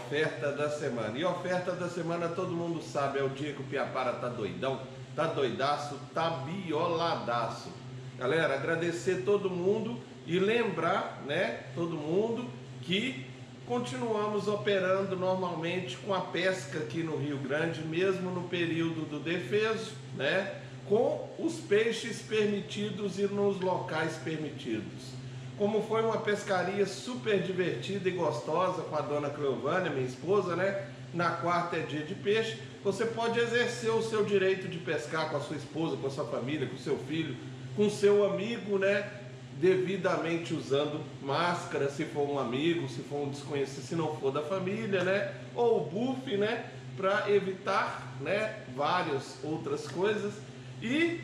oferta da semana. E oferta da semana todo mundo sabe, é o dia que o Piapara tá doidão, tá doidaço, tá bioladaço. Galera, agradecer todo mundo e lembrar, né, todo mundo que continuamos operando normalmente com a pesca aqui no Rio Grande, mesmo no período do defeso, né, com os peixes permitidos e nos locais permitidos. Como foi uma pescaria super divertida e gostosa com a dona Cleovânia, minha esposa, né? Na quarta é dia de peixe, você pode exercer o seu direito de pescar com a sua esposa, com a sua família, com o seu filho, com o seu amigo, né? Devidamente usando máscara, se for um amigo, se for um desconhecido, se não for da família, né? Ou buff, né? Para evitar, né? Várias outras coisas. E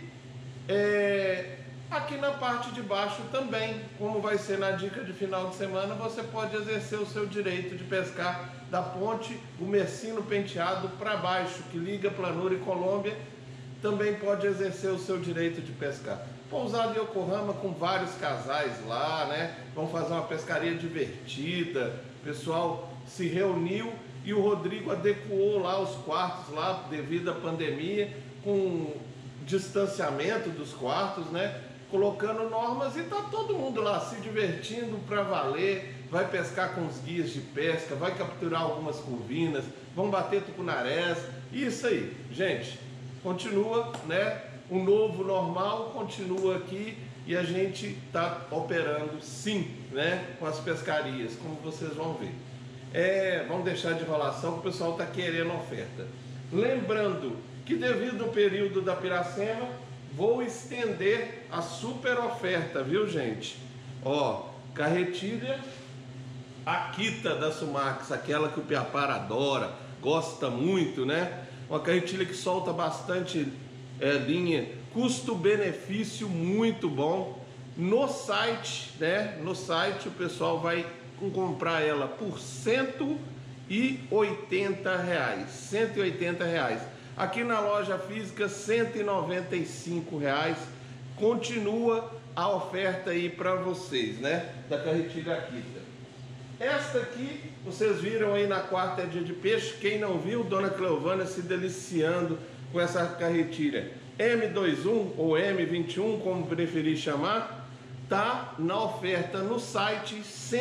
aqui na parte de baixo também, como vai ser na dica de final de semana, você pode exercer o seu direito de pescar da ponte Gumercino Penteado para baixo, que liga Planura e Colômbia, também pode exercer o seu direito de pescar. Pousada Yokohama com vários casais lá, né? Vão fazer uma pescaria divertida, o pessoal se reuniu e o Rodrigo adequou lá os quartos lá devido à pandemia, com distanciamento dos quartos, né? Colocando normas e tá todo mundo lá se divertindo para valer, vai pescar com os guias de pesca, vai capturar algumas curvinas, vão bater tucunarés, isso aí, gente, continua, né? O novo normal continua aqui e a gente tá operando sim, né? Com as pescarias, como vocês vão ver. Vamos deixar de enrolação que o pessoal tá querendo oferta. Lembrando que devido ao período da Piracema, vou estender a super oferta, viu, gente? Ó, carretilha Akita da Sumax, aquela que o Piapara adora, gosta muito, né? Uma carretilha que solta bastante linha, custo-benefício muito bom. No site, né? No site o pessoal vai comprar ela por R$180. R$180. Aqui na loja física, R$195. Continua a oferta aí para vocês, né? Da carretilha Akita. Esta aqui, vocês viram aí na quarta é dia de peixe. Quem não viu, dona Cleovânia se deliciando com essa carretilha M21 ou M21, como preferir chamar, tá na oferta no site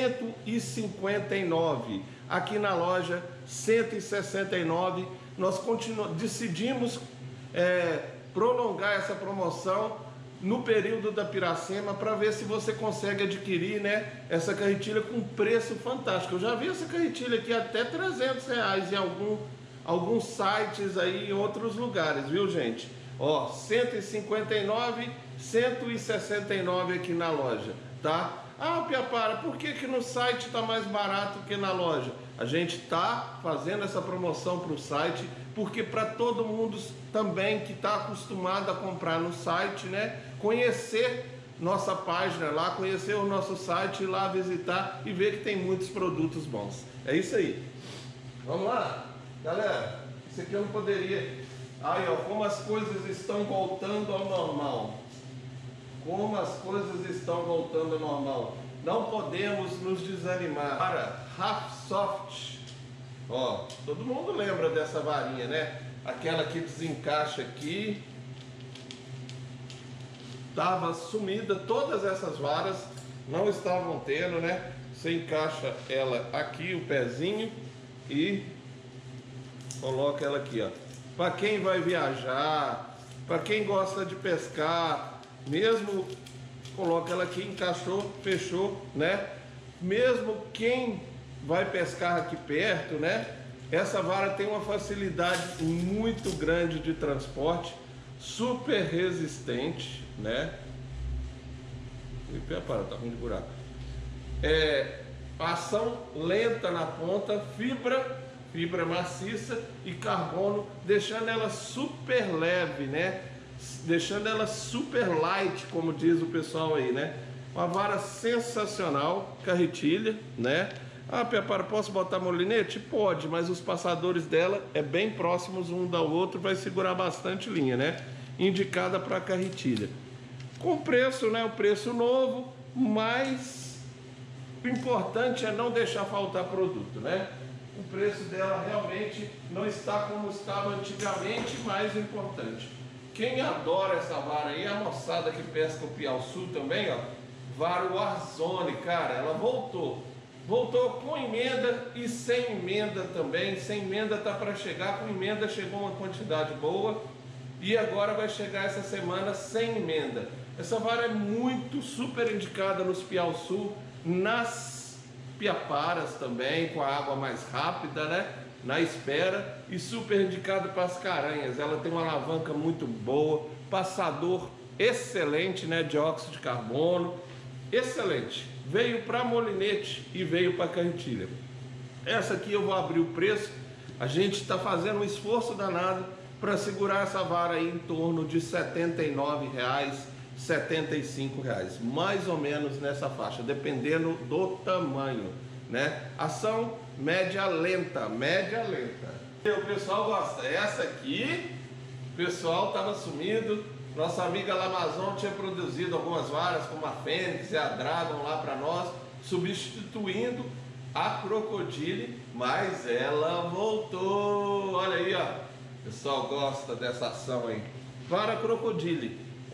R$159. Aqui na loja R$169. Nós decidimos prolongar essa promoção no período da Piracema para ver se você consegue adquirir, né, essa carretilha com preço fantástico. Eu já vi essa carretilha aqui até R$300 em alguns sites aí em outros lugares, viu, gente? Ó, 159, 169 aqui na loja, tá? Ah, Piapara, por que no site está mais barato que na loja? A gente está fazendo essa promoção para o site, porque para todo mundo também que está acostumado a comprar no site, né, conhecer nossa página lá, conhecer o nosso site, ir lá visitar e ver que tem muitos produtos bons. É isso aí. Vamos lá, galera. Isso aqui eu não poderia... Aí, ó, como as coisas estão voltando ao normal. Como as coisas estão voltando ao normal. Não podemos nos desanimar. Para Rafsoft, ó, todo mundo lembra dessa varinha, né? Aquela que desencaixa aqui. Tava sumida, todas essas varas não estavam tendo, né? Você encaixa ela aqui, o pezinho, e coloca ela aqui, ó. Para quem vai viajar, para quem gosta de pescar, mesmo coloca ela aqui, encaixou, fechou, né? Mesmo quem vai pescar aqui perto, né? Essa vara tem uma facilidade muito grande de transporte, super resistente, né? Para, tá ruim de buraco. Ação lenta na ponta, fibra maciça e carbono, deixando ela super leve, né? Deixando ela super light, como diz o pessoal aí, né? Uma vara sensacional, carretilha, né? Ah, Piapara, posso botar molinete? Pode, mas os passadores dela é bem próximos um do outro, vai segurar bastante linha, né? Indicada para carretilha. Com preço, né? O preço novo, mas o importante é não deixar faltar produto, né? o preço dela realmente não está como estava antigamente, mais importante. Quem adora essa vara aí, a moçada que pesca o Piauçu também, ó, vara Warzone, cara, ela voltou com emenda e sem emenda também. Sem emenda tá para chegar, com emenda chegou uma quantidade boa e agora vai chegar essa semana sem emenda. Essa vara é muito super indicada nos Piauçu, nas piaparas também, com a água mais rápida, né? Na espera, e super indicada para as caranhas. Ela tem uma alavanca muito boa, passador excelente, né? Dióxido de carbono, excelente. Veio para molinete e veio para carretilha. Essa aqui eu vou abrir o preço. A gente está fazendo um esforço danado para segurar essa vara aí em torno de R$ 79,00, R$ 75,00, mais ou menos nessa faixa, dependendo do tamanho, né? Ação média lenta, média lenta. O pessoal gosta. Essa aqui, o pessoal estava sumido. Nossa amiga Lamazon tinha produzido algumas varas, como a Fênix e a Dragon lá para nós, substituindo a Crocodile, mas ela voltou. Olha aí, ó. O pessoal gosta dessa ação aí. Vara Crocodile,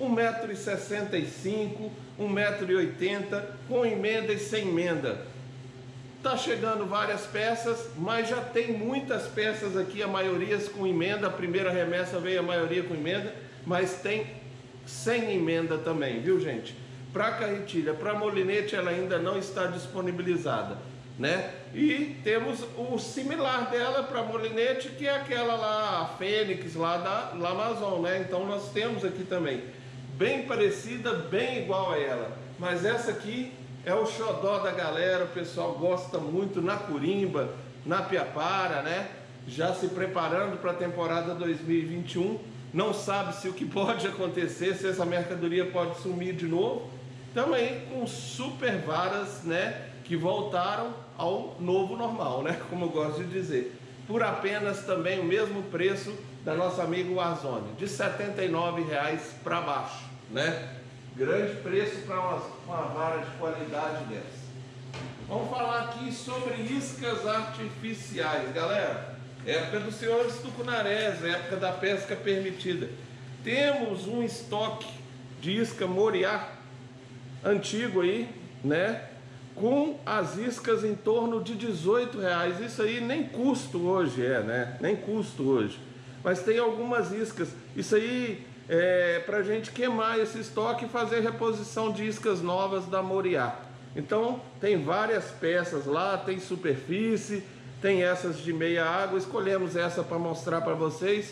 1,65 m, 1,80 m, com emenda e sem emenda. Tá chegando várias peças, mas já tem muitas peças aqui, a maioria com emenda. A primeira remessa veio a maioria com emenda, mas tem sem emenda também, viu, gente? Para carretilha, para molinete, ela ainda não está disponibilizada, né? E temos o similar dela para molinete, que é aquela lá, a Fênix, lá da Amazon, né? Então nós temos aqui também, bem parecida, bem igual a ela, mas essa aqui é o xodó da galera. O pessoal gosta muito na Corimba, na Piapara, né? Já se preparando para a temporada 2021. Não sabe se o que pode acontecer, se essa mercadoria pode sumir de novo. Também com super varas, né? Que voltaram ao novo normal, né? Como eu gosto de dizer. Por apenas também o mesmo preço da nossa amiga Warzone, de R$ 79,00 para baixo, né? Grande preço para uma vara de qualidade dessa. Vamos falar aqui sobre iscas artificiais, galera. Época dos senhores tucunarés, época da pesca permitida. Temos um estoque de isca Moriá antigo aí, né? Com as iscas em torno de R$ 18,00. Isso aí nem custo hoje né? Nem custo hoje. Mas tem algumas iscas. Isso aí é para a gente queimar esse estoque e fazer reposição de iscas novas da Moriá. Então tem várias peças lá, tem superfície, tem essas de meia água. Escolhemos essa para mostrar para vocês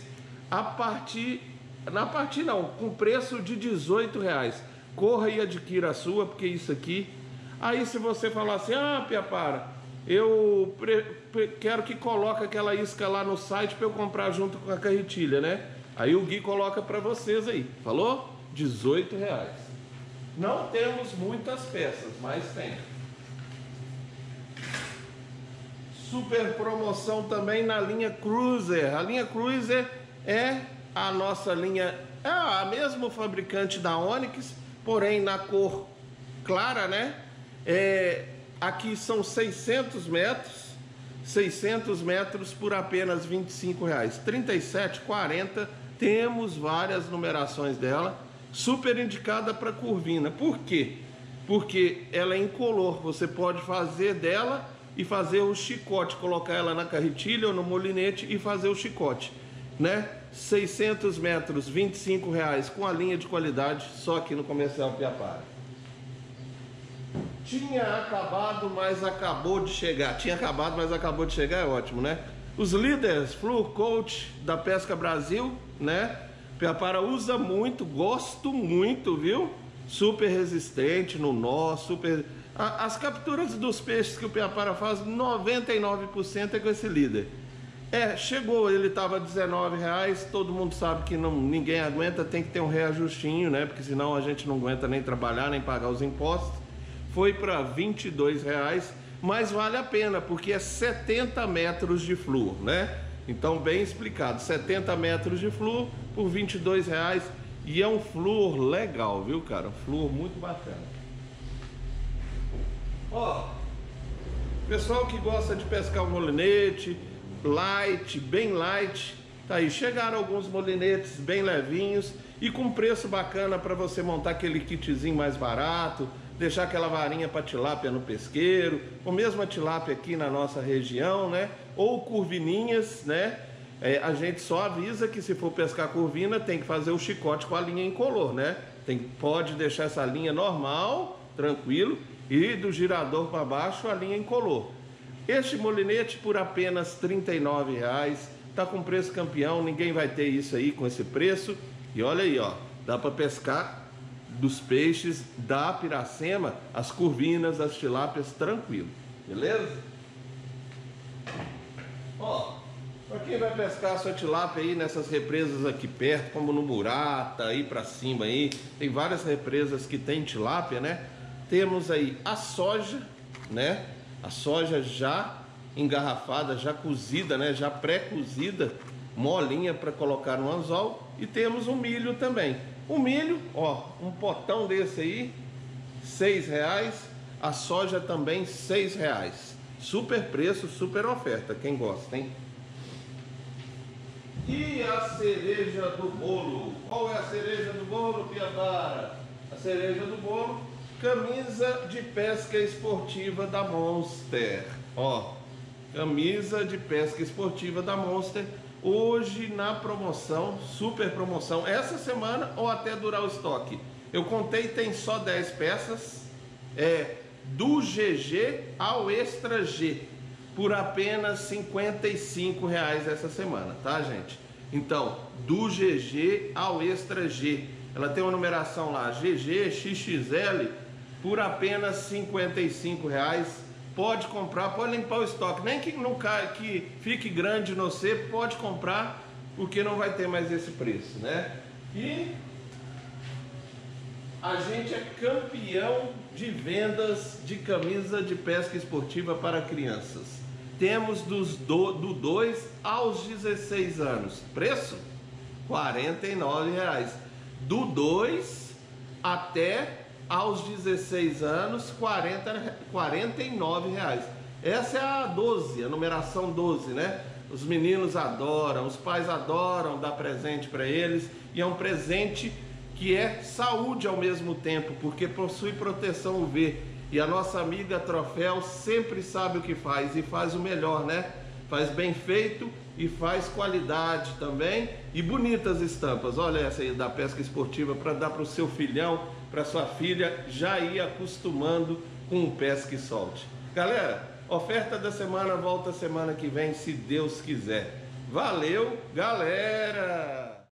com preço de R$ 18,00. Corra e adquira a sua, porque isso aqui. Aí se você falar assim, Piapara, eu quero que coloque aquela isca lá no site para eu comprar junto com a carretilha, né? Aí o Gui coloca para vocês aí. Falou? R$ 18,00. Não temos muitas peças, mas tem. Super promoção também na linha Cruiser. A linha Cruiser é a nossa linha, é a mesmo fabricante da Onyx, porém na cor clara, né? Aqui são 600 metros por apenas R$ 25,00. 37, 40, temos várias numerações dela. Super indicada para curvina. Por quê? Porque ela é incolor. Você pode fazer dela e fazer o chicote, colocar ela na carretilha ou no molinete e fazer o chicote, né? 600 metros, R$ 25,00, com a linha de qualidade, só aqui no Comercial Piapara. Tinha acabado, mas acabou de chegar. Tinha acabado, mas acabou de chegar, é ótimo, né? Os líderes Fluor Coach da Pesca Brasil, né? Piapara usa muito, gosto muito, viu? Super resistente no nó, super... As capturas dos peixes que o Piapara faz, 99% é com esse líder. Chegou, ele estava R$19,00, todo mundo sabe que ninguém aguenta, tem que ter um reajustinho, né? Porque senão a gente não aguenta nem trabalhar, nem pagar os impostos. Foi para R$22,00, mas vale a pena, porque é 70 metros de flúor, né? Então, bem explicado, 70 metros de flúor por R$22,00, e é um flúor legal, viu, cara? Um flúor muito bacana. Ó, Pessoal que gosta de pescar um molinete, light, bem light, tá aí. Chegaram alguns molinetes bem levinhos e com preço bacana para você montar aquele kitzinho mais barato, deixar aquela varinha para tilápia no pesqueiro, ou mesmo a tilápia aqui na nossa região, né? Ou curvininhas, né? A gente só avisa que se for pescar curvina tem que fazer o chicote com a linha incolor, né? Pode deixar essa linha normal, tranquilo, e do girador para baixo a linha incolor. Este molinete por apenas R$ 39,00, tá com preço campeão, ninguém vai ter isso aí com esse preço. E olha aí, ó, dá para pescar dos peixes da Piracema, as curvinas, as tilápias, tranquilo, beleza? Ó, para quem vai pescar a sua tilápia aí nessas represas aqui perto, como no Murata, aí para cima aí, tem várias represas que tem tilápia, né? Temos aí a soja, né? A soja já engarrafada, já cozida, né? Já pré-cozida, molinha para colocar no anzol. E temos o milho também. O milho, ó, um potão desse aí, R$ 6,00. A soja também R$ 6,00. Super preço, super oferta, quem gosta, hein? E a cereja do bolo? Qual é a cereja do bolo, Piabara? A cereja do bolo, camisa de pesca esportiva da Monster. Ó, camisa de pesca esportiva da Monster. Hoje na promoção, super promoção, essa semana ou até durar o estoque. Eu contei, tem só 10 peças, do GG ao Extra G, por apenas R$ 55,00 essa semana, tá, gente? Então, do GG ao Extra G, ela tem uma numeração lá, GG, XXL, por apenas R$ 55,00. Pode comprar, pode limpar o estoque, nem que não caia, que fique grande no você, pode comprar, porque não vai ter mais esse preço, né? E a gente é campeão de vendas de camisa de pesca esportiva para crianças. Temos do 2 aos 16 anos, preço R$ 49,00. Do 2 até aos 16 anos, R$ 49,00. Essa é a 12, a numeração 12, né? Os meninos adoram, os pais adoram dar presente para eles, e é um presente que é saúde ao mesmo tempo, porque possui proteção UV. E a nossa amiga Troféu sempre sabe o que faz, e faz o melhor, né? Faz bem feito e faz qualidade também, e bonitas estampas. Olha essa aí da pesca esportiva, para dar para o seu filhão, para sua filha já ir acostumando com o Pesca e Solte. Galera, oferta da semana volta semana que vem, se Deus quiser. Valeu, galera!